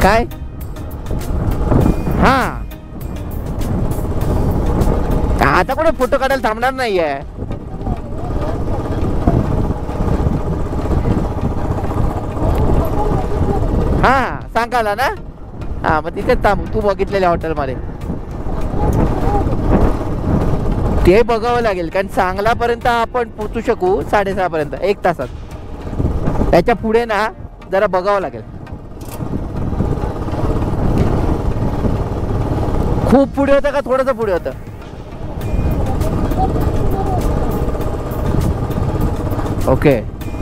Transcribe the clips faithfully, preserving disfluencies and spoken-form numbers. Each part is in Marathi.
काय? हा आता कुठे फोटो काढायला थांबणार नाहीये. हा सांगायला ना. हा मग तिथेच थांब तू बघितलेल्या हॉटेलमध्ये. ते बघावं लागेल कारण सांगला पर्यंत आपण पोचू शकू साडेसहा पर्यंत एक तासात. त्याच्या पुढे ना जरा बघावं लागेल. खूप पुढे होतं का थोडंसं पुढे होतं? ओके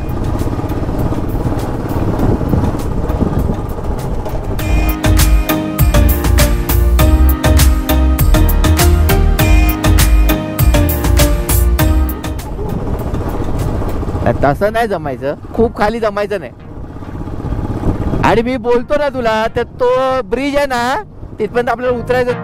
तसं नाही जमायचं. खूप खाली जमायचं नाही. आणि मी बोलतो ना तुला तर तो ब्रिज आहे ना तिथपर्यंत आपल्याला उतरायचं.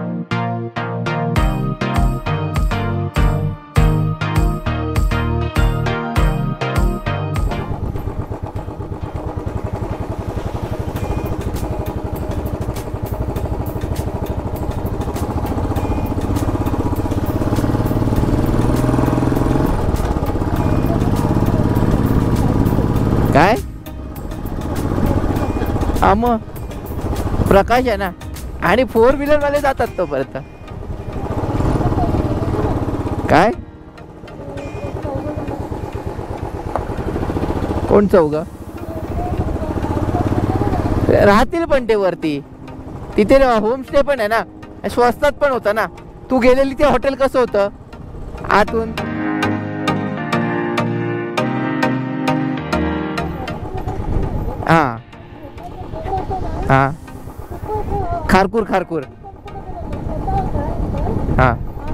काय? हा मग प्रकाश आहे ना. आणि फोर व्हीलर वाले जातात तोपर्यंत. काय कोण चौघ राहतील पण ते वरती. तिथे होमस्टे पण आहे ना. स्वस्तात पण होतं ना. तू गेलेली ते हॉटेल कसं होतं आतून? हा हा खारकूर खारकूर हा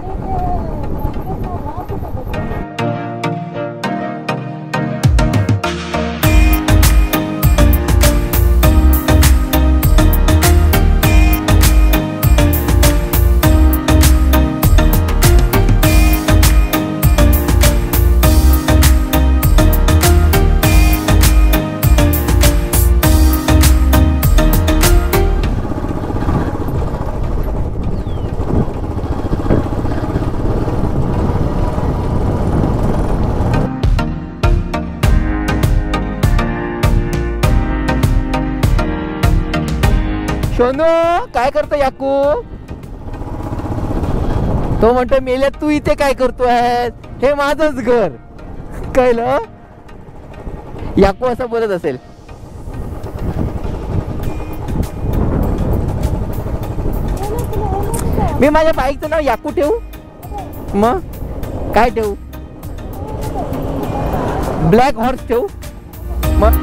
सोनू काय करतो याकू? तो म्हणतो मेल्या तू इथे काय करतो आहे? हे माझंच घर. कळलं? याकू असं बोलत असेल. मी माझ्या बाईकचं नाव याकू ठेवू? मग काय ठेवू? ब्लॅक हॉर्स ठेवू? मग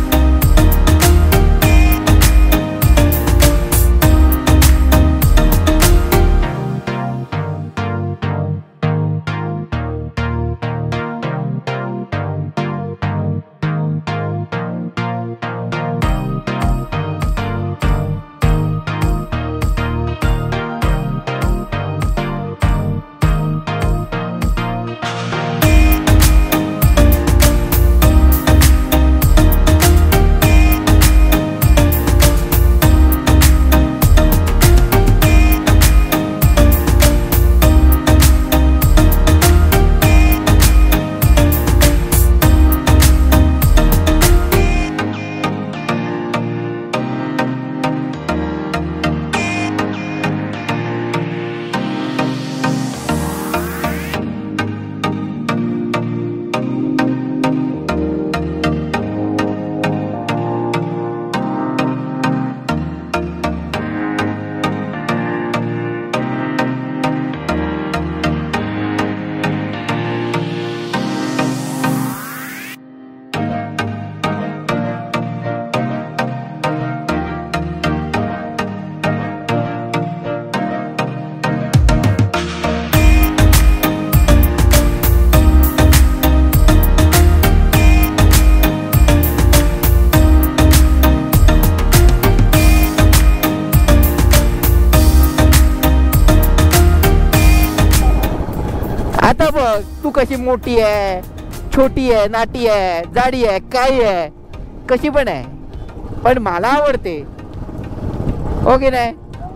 आता बघ तू कशी मोठी आहे, छोटी आहे, नाटी आहे, जाडी आहे, काय आहे, कशी पण आहे, पण मला आवडते. हो की नाही?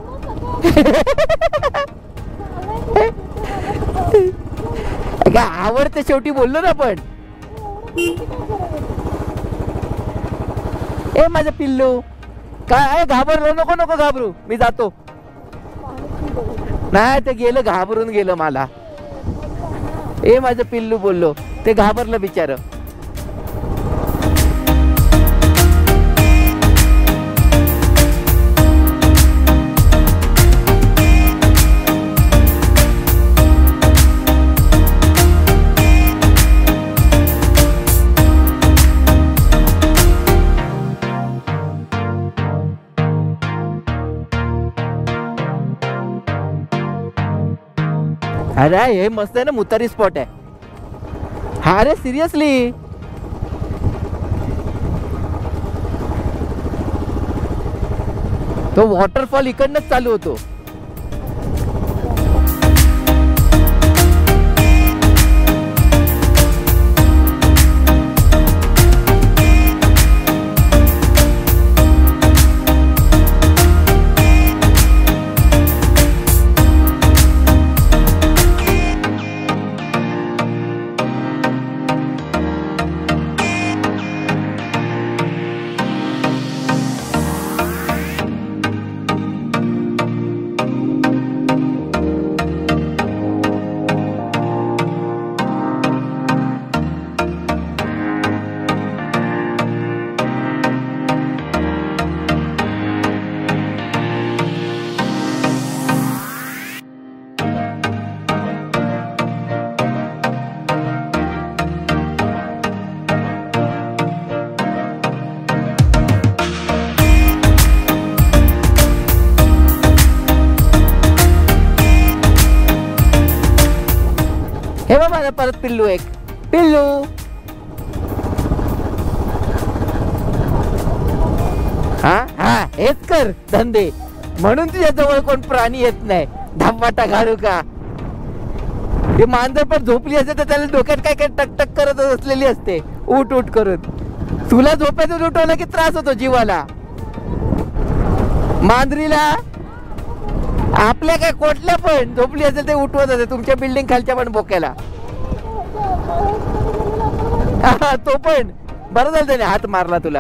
काय आवडते शेवटी बोललो ना आपण. ए माझं पिल्लू काय घाबरलो नको नको घाबरू मी जातो. नाही ते गेलं घाबरून गेलं मला. ए माझं पिल्लू बोललो ते घाबरलं बिचार. अरे हे मस्त आहे ना मुतारी स्पॉट आहे हा. रे सिरियसली तो वॉटरफॉल इकडनंच चालू होतो. हे बघ माझा परत पिल्लू एक पिल्लू. हा हा हेच कर धंदे म्हणून तुझ्या जवळ कोण प्राणी येत नाही. धम्माटा घालू का? ते मांजर पण झोपली असते तर त्याला डोक्यात काय काय टकटक करत असलेली असते उठ उठ करून. तुला झोपेतून उठवलं की त्रास होतो जीवाला. मांजरीला आपल्या काय कोटल्या पण झोपली असेल ते उठवत असते. तुमच्या बिल्डिंग खालच्या पण बोक्याला तो पण बरं झालं त्याने हात मारला तुला.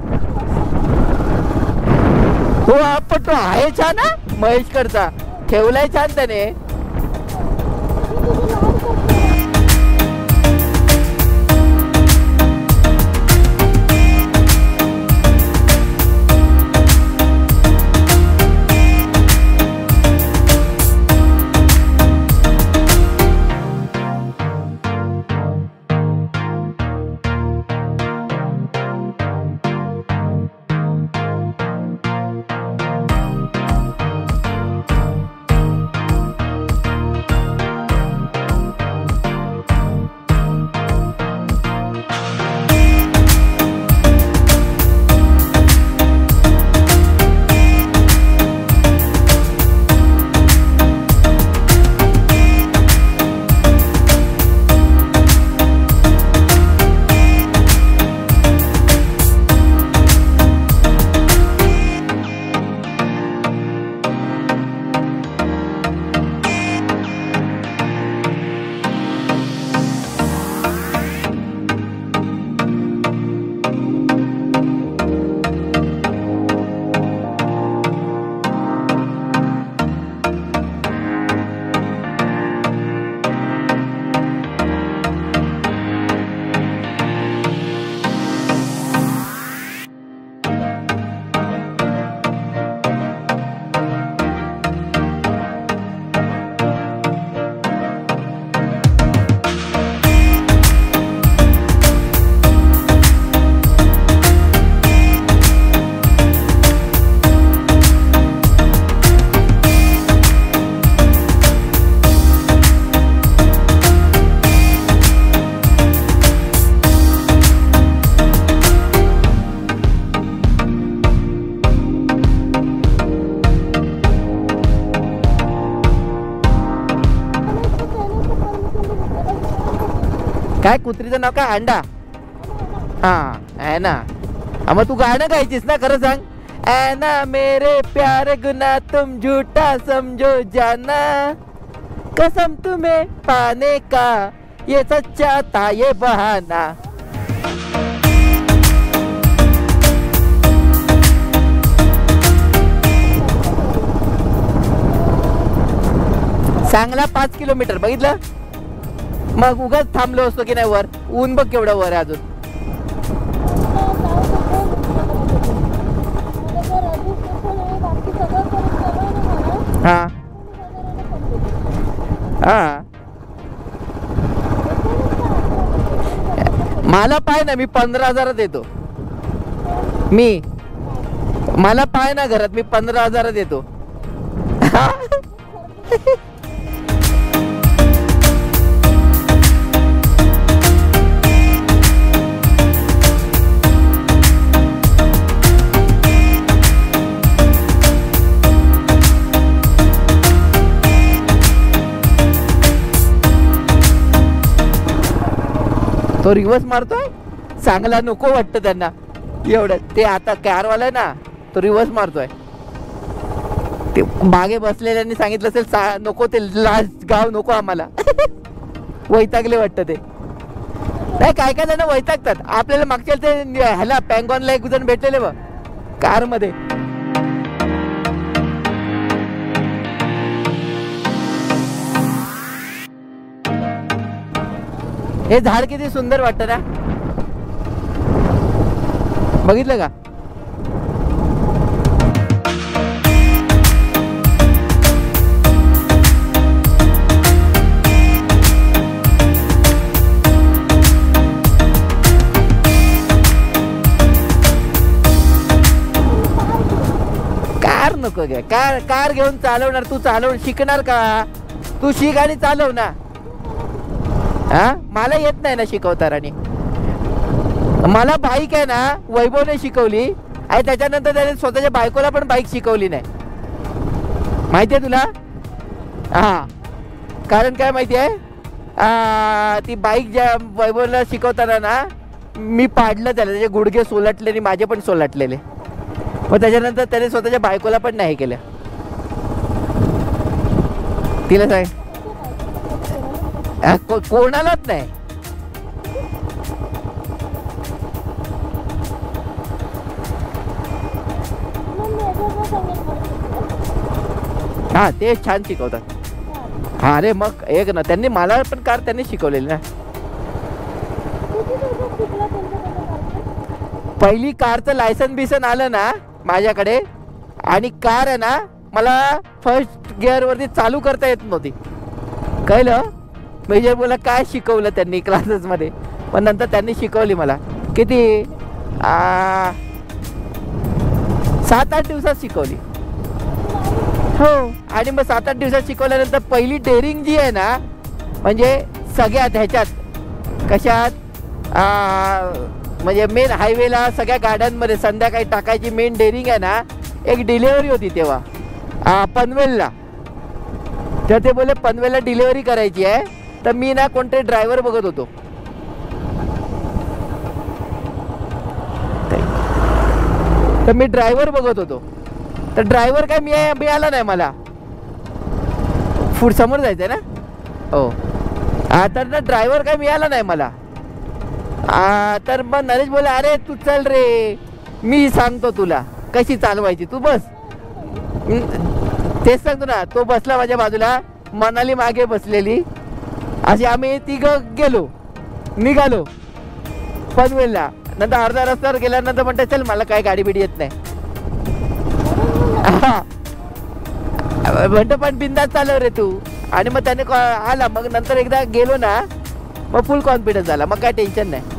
तो आपण तो आहे छान ना महेशकडचा ठेवलाय छान त्याने. काय कुत्रीचं नाव काय? अंडा. हा आहे ना. मग तू गाणं गायचीस ना खरं सांग. ऐना मेरे प्यारे गुना तुम झूठा समझो जाना, कसम तुम्हें पाने का ये सच्चा था ये बहाना। सांगला पाच किलोमीटर बघितलं, मग उगाच थांबलो असतो की नाही वर. ऊन बघ केवढं वर आहे अजून. हा हा मला पाय ना, मी पंधरा हजारात येतो. मी मला पाय ना घरात, मी पंधरा हजारात येतो. तो रिवर्स मारतोय, चांगला नको वाटतं त्यांना एवढं. ते आता कारवाला ना, तो रिवर्स मारतोय. ते मागे बसलेल्यांनी सांगितलं असेल नको, ते लास्ट गाव नको आम्हाला. वैतागले वाटतं ते. नाही, काय काय जण वैतागतात. आपल्याला मागच्या ते ह्याला पॅंगॉनला एक जण भेटलेले बघ कार मध्ये. हे झाड किती सुंदर वाटतं ना, बघितलं का? कार नको घ्या. कार कार घेऊन चालवणार तू? चालवून शिकणार का तू? शिक आणि चालव ना. हा, मला येत नाही ना शिकवता. आणि मला बाईक आहे ना वैभवने शिकवली, आणि त्याच्यानंतर त्याने स्वतःच्या बायकोला पण बाईक शिकवली नाही. माहितीये तुला? हा, कारण काय माहितीये, ती बाईक ज्या वैभवला शिकवताना ना मी पाडलं त्याला, त्याचे गुडघे सोलटले आणि माझे पण सोलटलेले. मग त्याच्यानंतर त्याने स्वतःच्या बायकोला पण नाही केलं. तिला सांग, को, कोणालाच नाही. हा, ते छान शिकवतात. हा, अरे मग एक ना, त्यांनी मला पण कार त्यांनी शिकवलेली ना. पहिली कारचं लायसन बिसन आलं ना माझ्याकडे, आणि कार आहे ना मला फर्स्ट गिअर वरती चालू करता येत नव्हती. कळलं? म्हणजे मला काय शिकवलं त्यांनी क्लासेस मध्ये, पण नंतर त्यांनी शिकवली मला. किती आ, सात आठ दिवसात शिकवली. हो, आणि मग सात आठ दिवसात शिकवल्यानंतर पहिली डेअरिंग जी आहे ना, म्हणजे सगळ्यात ह्याच्यात कशात, म्हणजे मेन हायवेला सगळ्या गाड्यांमध्ये संध्याकाळी टाकायची मेन डेअरिंग आहे ना, एक डिलेवरी होती तेव्हा पनवेलला. तर ते बोले पनवेलला डिलेवरी करायची आहे, तर मी ना कोणते ड्रायव्हर बघत होतो. तर मी ड्रायव्हर बघत होतो, तर ड्रायव्हर काय मी मिळाला नाही मला. पुढ समोर जायचंय ना. हो, तर ना ड्रायव्हर काय मिळाला नाही मला. तर मग नरेश बोले, अरे तू चल रे, मी सांगतो तुला कशी चालवायची, तू बस. तेच सांगतो ना. तो बसला माझ्या बाजूला, मनाली मागे बसलेली. असे आम्ही तिघं गेलो, निघालो पनवेलला. नंतर अर्धा रस्त्यावर गेल्यानंतर म्हणते, चल मला काय गाडी बिडी येत नाही. म्हणतो पण बिंदास चालव रे तू. आणि मग त्याने आला. मग नंतर एकदा गेलो ना, मग फुल कॉन्फिडन्स झाला, मग काय टेन्शन नाही.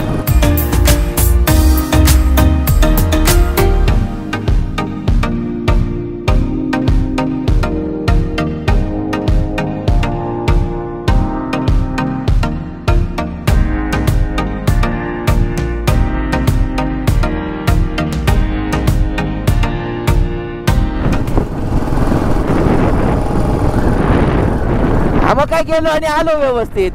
मग काय गेलो आणि आलो व्यवस्थित.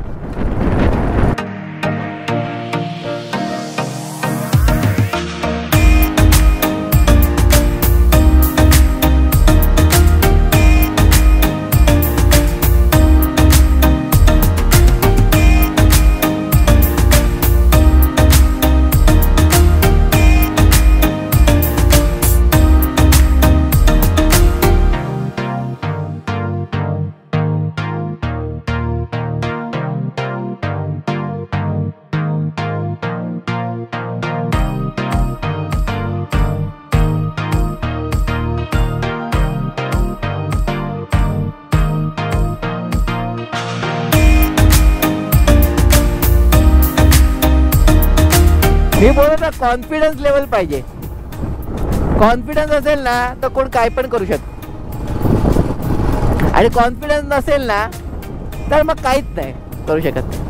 मी बोलत ना कॉन्फिडन्स लेवल पाहिजे. कॉन्फिडन्स असेल ना तर कोण काय पण करू शकत आणि कॉन्फिडन्स नसेल ना तर मग काहीच नाही करू शकत.